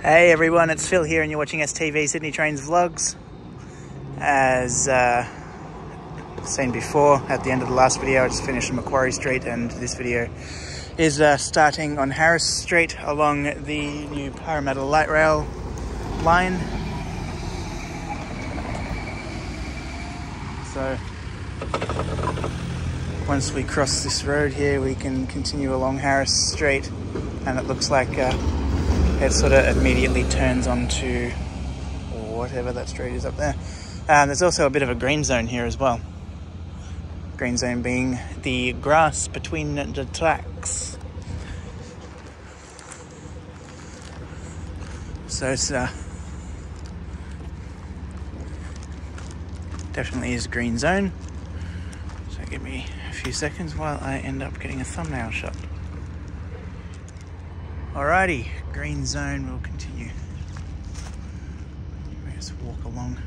Hey everyone, it's Phil here and you're watching STV Sydney Trains Vlogs. As seen before, at the end of the last video I just finished Macquarie Street, and this video is starting on Harris Street along the new Parramatta Light Rail line. So once we cross this road here we can continue along Harris Street, and it looks like it sort of immediately turns onto whatever that street is up there. There's also a bit of a green zone here as well. Green zone being the grass between the tracks. So it's definitely is green zone. So give me a few seconds while I end up getting a thumbnail shot. Alrighty, green zone will continue. We just walk along.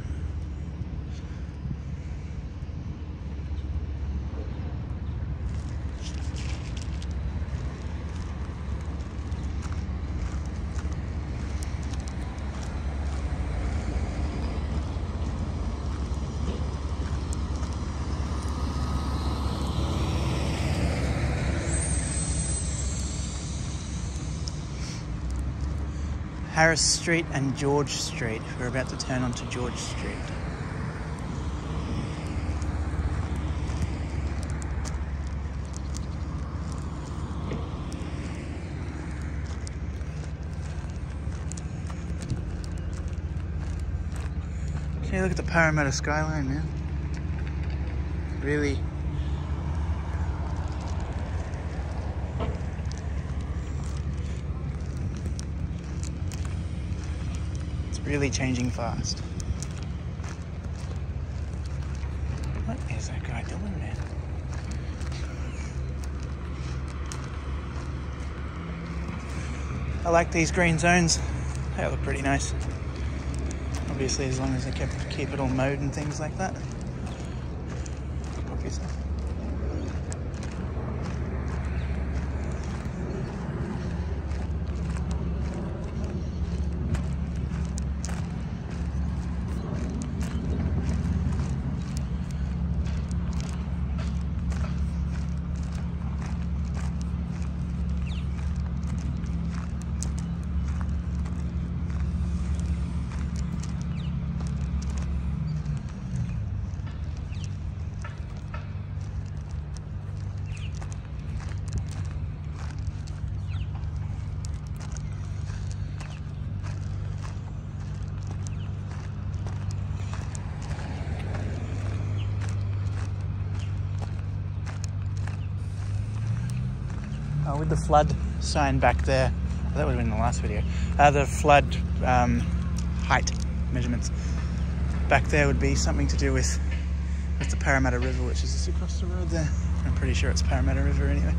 Harris Street and George Street. We're about to turn onto George Street. Okay, look at the Parramatta skyline, man. Really. Really changing fast. What is that guy doing, man? I like these green zones. They look pretty nice. Obviously, as long as they keep it all mowed and things like that. Obviously. With the flood sign back there, that would have been in the last video, the flood height measurements back there would be something to do with the Parramatta River, which is just across the road there. I'm pretty sure it's Parramatta River anyway.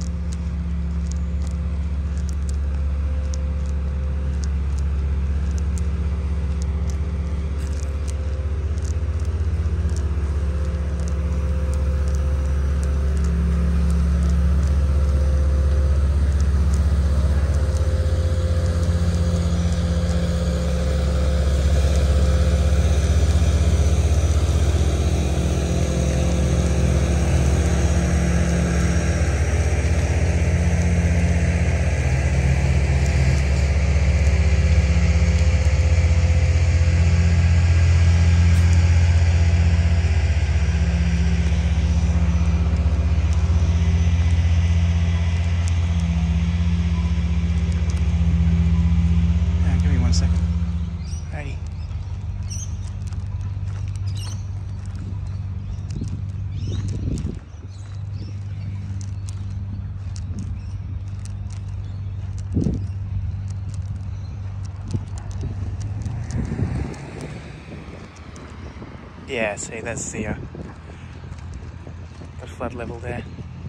Yeah, see, that's the flood level there.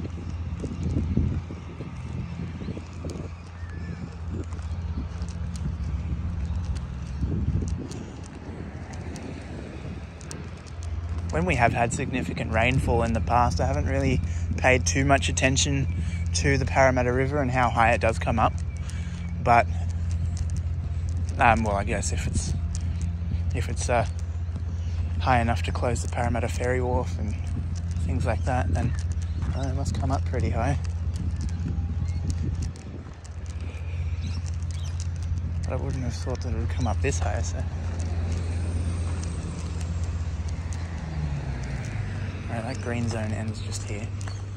When we have had significant rainfall in the past, I haven't really paid too much attention to the Parramatta River and how high it does come up, but Well, I guess if it's high enough to close the Parramatta Ferry Wharf and things like that, then it must come up pretty high. But I wouldn't have thought that it would come up this high, so. Alright, that green zone ends just here.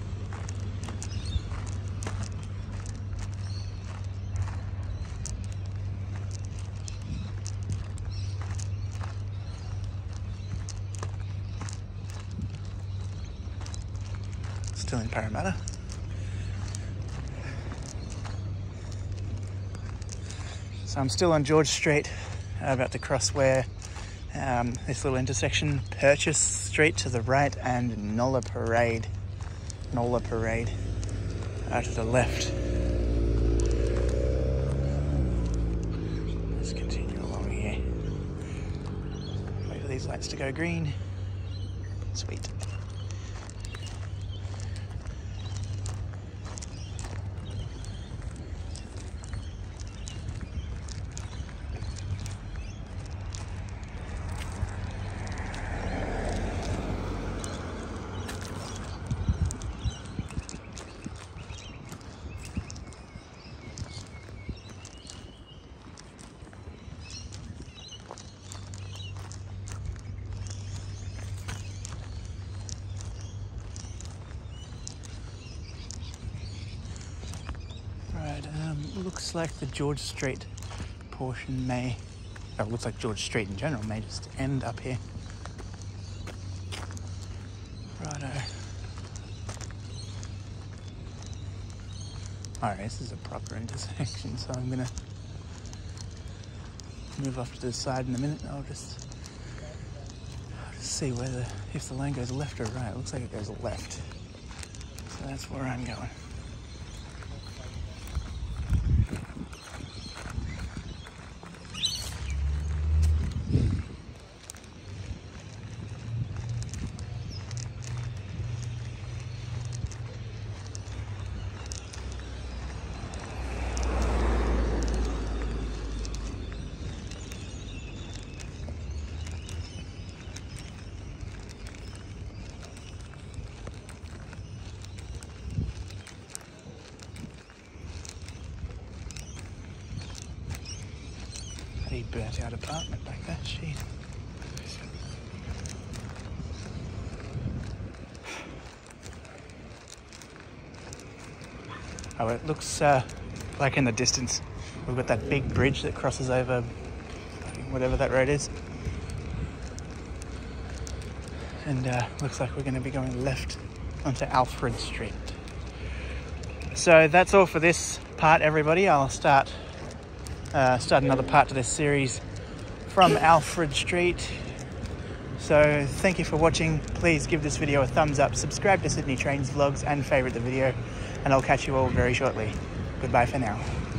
Still in Parramatta. So I'm still on George Street, about to cross where this little intersection, Purchase Street to the right and Nola Parade to the left. Let's continue along here. Wait for these lights to go green. Sweet. Looks like the George Street portion may, looks like George Street in general may just end up here. Righto. Alright, this is a proper intersection, so I'm gonna move off to the side in a minute. I'll just see whether, if the lane goes left or right. It looks like it goes left. So that's where I'm going. A burnt out apartment back there, shit. Oh, it looks like in the distance we've got that big bridge that crosses over whatever that road is. And looks like we're going to be going left onto Alfred Street. So that's all for this part, everybody. I'll start another part to this series from Alfred Street. So thank you for watching. Please give this video a thumbs up, subscribe to Sydney Trains Vlogs and favourite the video, and I'll catch you all very shortly. Goodbye for now.